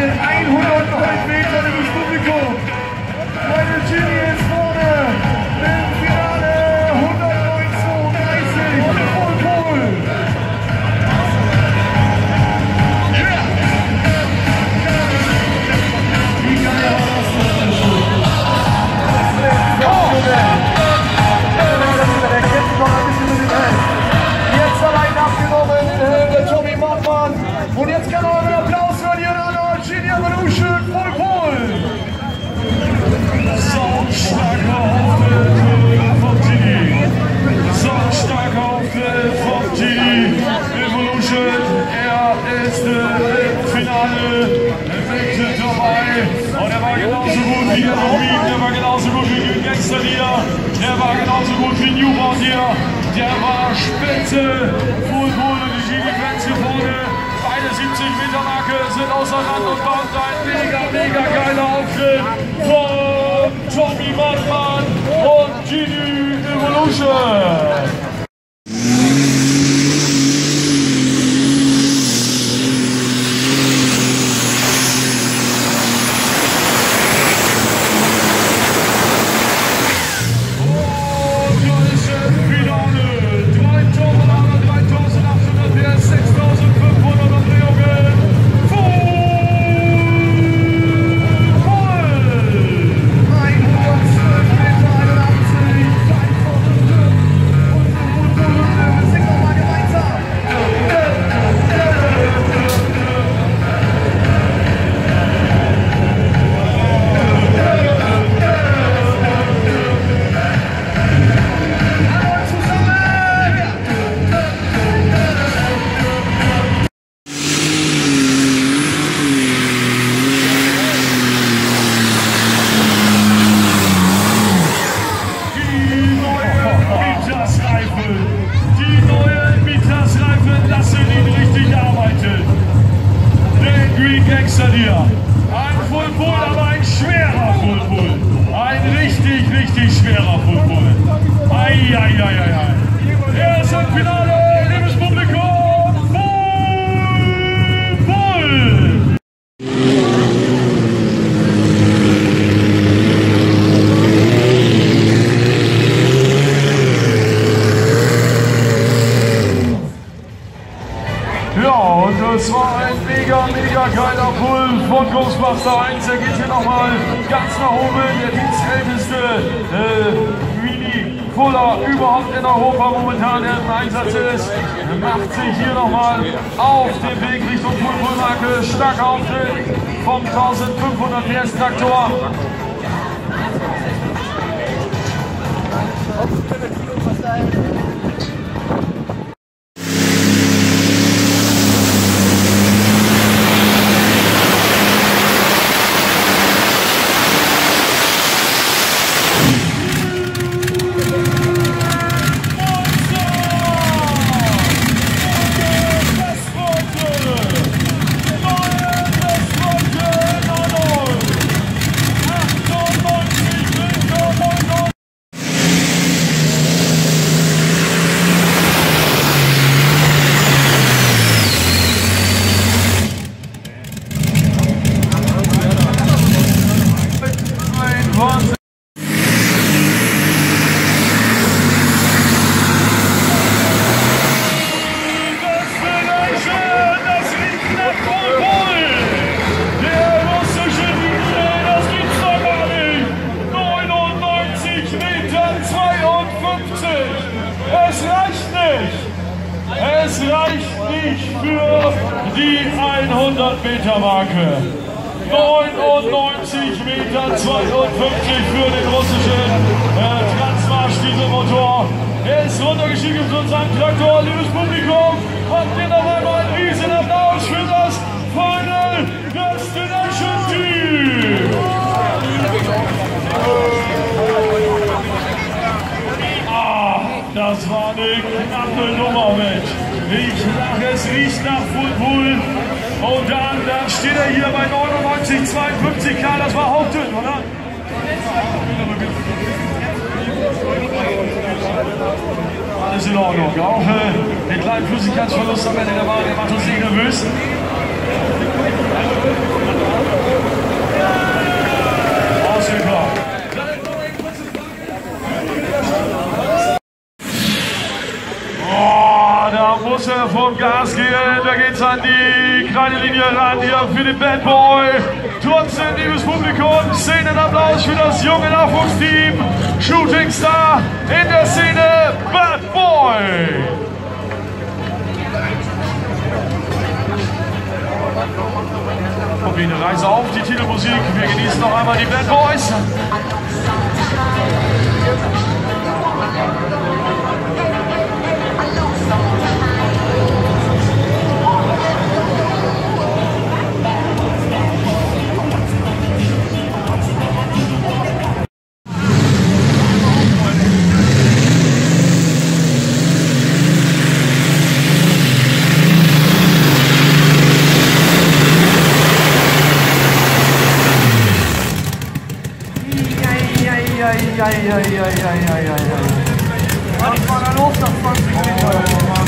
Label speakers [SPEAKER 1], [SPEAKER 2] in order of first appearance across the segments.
[SPEAKER 1] 109 Meter im Publikum. Meine Gini ist vorne im Finale 109,32 Pulllllllllll. Wie geil war das denn? Der kämpft noch ein bisschen mit dem Held. Jetzt allein abgenommen der Tommy Mattmann. Und jetzt kann auch ein Applaus für die Anholt Gini Pulllllllll Pulllllllll. Starker Auftritt von Gini. Starker Auftritt von Gini Evolution. Er ist im Finale mit dabei. Und er war genauso gut wie der Robin. Der war genauso gut wie die Gangster hier. Der war genauso gut wie Newborn hier. Der war spitze. Pulllllll und die Gini-Grenze vorne. Beide 70-Meter-Marke sind außer Rand und Band. Ein mega geiler Auftritt von Tommy Mattmann und Gini Evolution. Ein Pulllllll, aber ein schwerer Pulllllll. Ein richtig schwerer Pulllllll. Eieieiei. Er ist im Finale, liebes Publikum, Pulllllll. Ja, und das war ein mega geiler Pull von Ghostbuster 1. Er geht hier nochmal ganz nach oben. Der dienstälteste Mini-Puller überhaupt in Europa momentan, der im Einsatz ist. Macht sich hier nochmal auf den Weg Richtung Pulllllll-Marke. Starker Auftritt vom 1500 PS Traktor. Es reicht nicht für die 100-Meter-Marke. 99,52 Meter für den russischen Transmarsch-Dieselmotor. Er ist runtergestiegen zu seinem Traktor. Liebes Publikum, habt ihr noch einmal einen riesen Applaus für das Final Destination Team. Das war eine knappe Nummer, Mensch. Ich lache, es riecht nach Pulllllll. Und dann steht er hier bei 99,52 K. Das war hauchdünn, oder? Alles in Ordnung. Auch den kleinen Flüssigkeitsverlust am Ende der Bahn, der macht uns nicht nervös. jetzt an die kleine Linie ran hier für den Bad Boy. Trotzdem, liebes Publikum, Szenenapplaus für das junge Nachwuchsteam. Shooting Star in der Szene, Bad Boy. Okay, eine Reise auf die Titelmusik. Wir genießen noch einmal die Bad Boys.
[SPEAKER 2] Was war da los nach 20 Metern?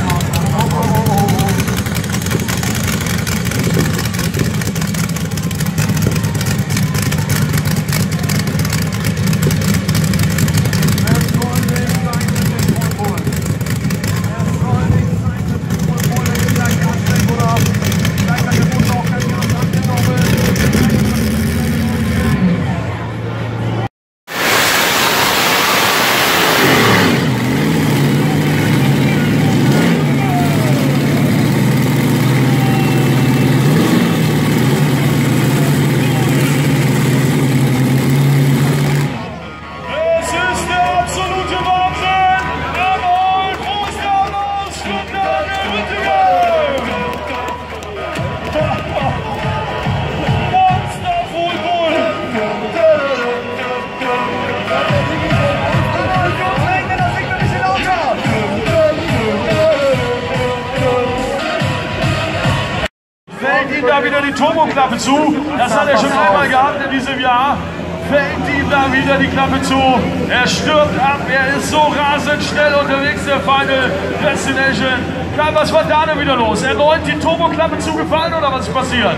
[SPEAKER 1] Fällt ihm da wieder die Turboklappe zu. Das hat er schon einmal gehabt in diesem Jahr. Fällt ihm da wieder die Klappe zu. Er stürmt ab. Er ist so rasend schnell unterwegs, der Final Destination. Ja, was war da denn wieder los? Erneut die Turboklappe zugefallen oder was ist passiert?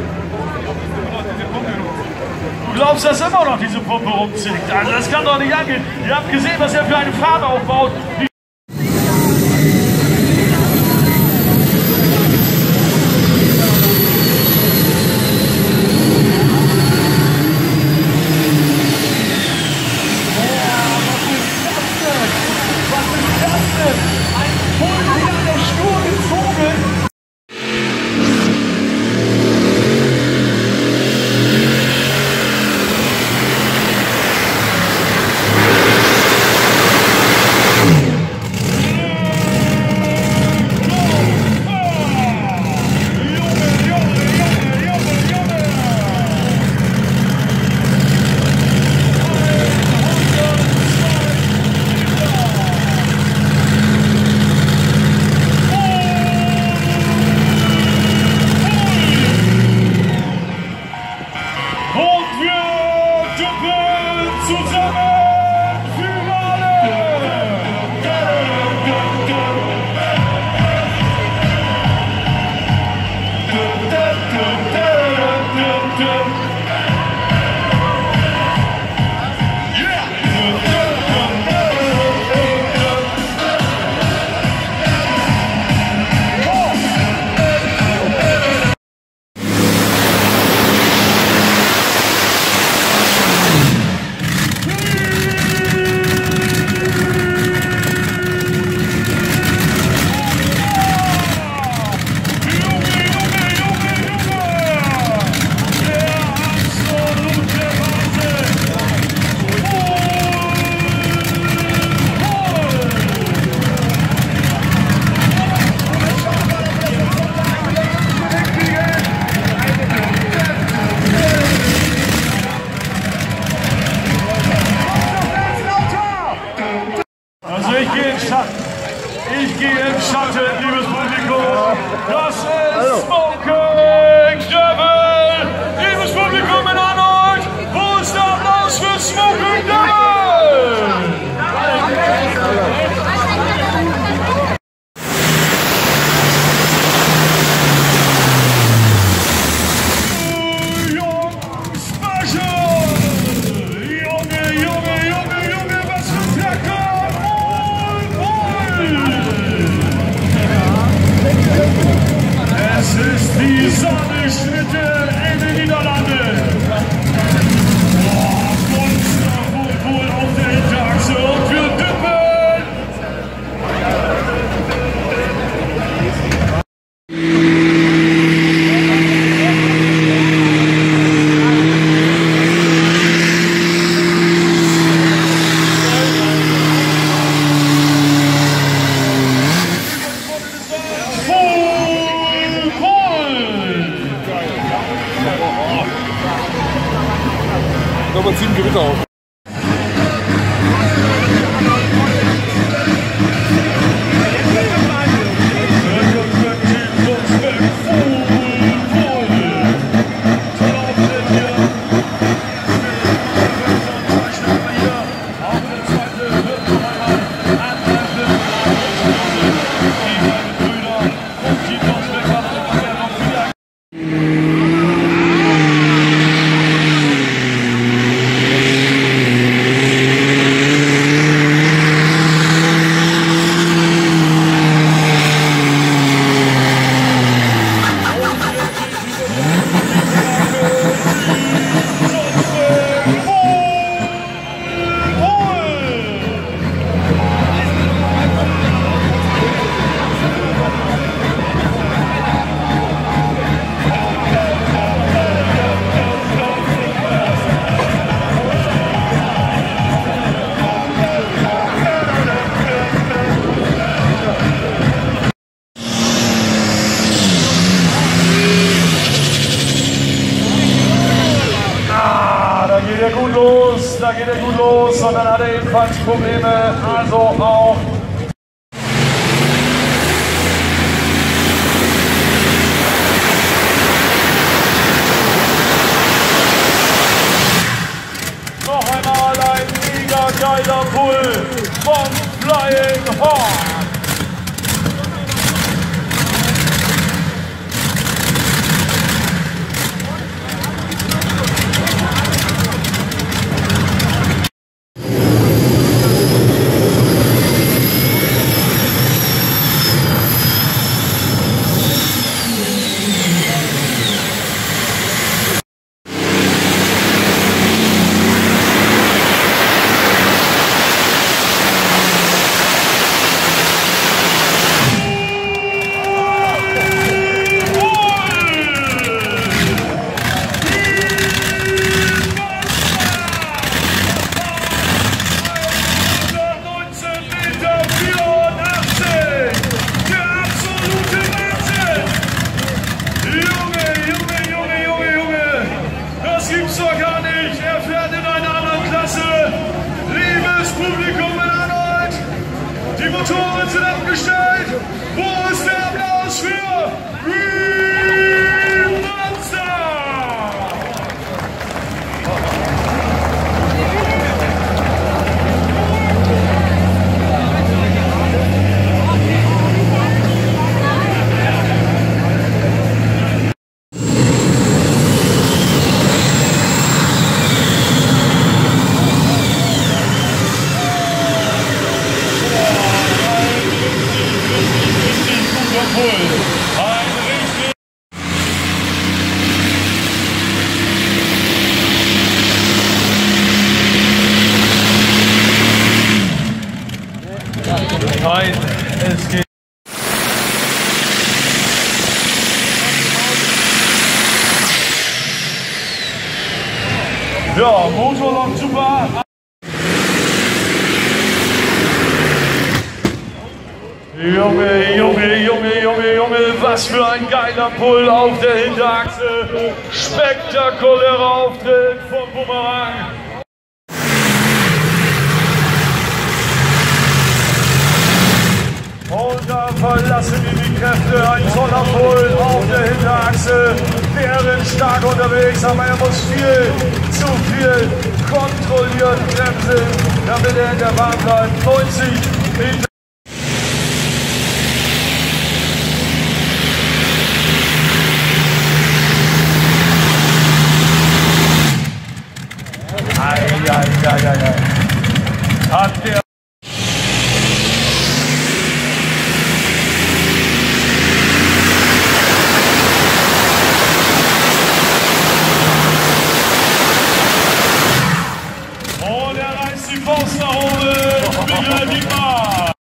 [SPEAKER 1] Du glaubst, dass immer noch diese Pumpe rumzickt? Also das kann doch nicht angehen. Ihr habt gesehen, was er für eine Fahrt aufbaut.
[SPEAKER 3] Da man zieht ein Gewitter auf.
[SPEAKER 1] Da geht er gut los und dann hat er ebenfalls Probleme, also auch noch einmal ein mega geiler Pull von Fullllllllll. Publikum in Anholt, die Motoren sind abgestellt. Wo ist der Applaus für Monster? Nein, es geht. Ja, Motor läuft super. Junge, was für ein geiler Pull auf der Hinterachse. Spektakulärer Auftritt von Bumerang. Und da verlassen die Kräfte, ein toller Pull auf der Hinterachse. Wäre stark unterwegs, aber er muss zu viel kontrolliert bremsen, damit er in der Bahn bleibt. 90 Meter. Hat der und er reißt die Faust nach oben. Bitte die Bar.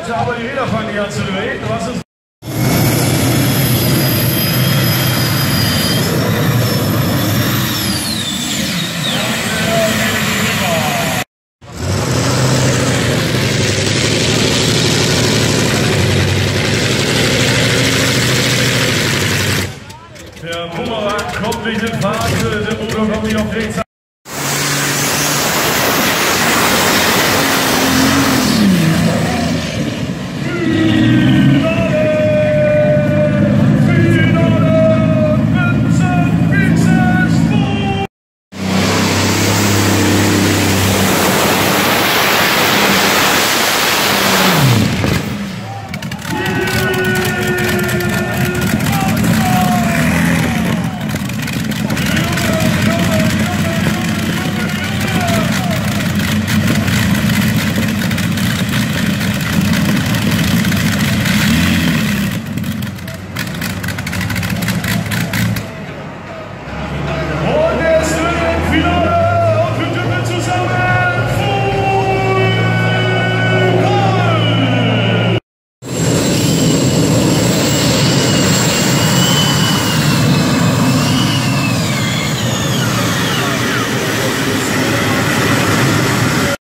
[SPEAKER 1] aber die Räder fangen nicht an zu drehen. Was ist? Der Bumerang kommt nicht in Phase, der Motor kommt nicht auf den Zeit.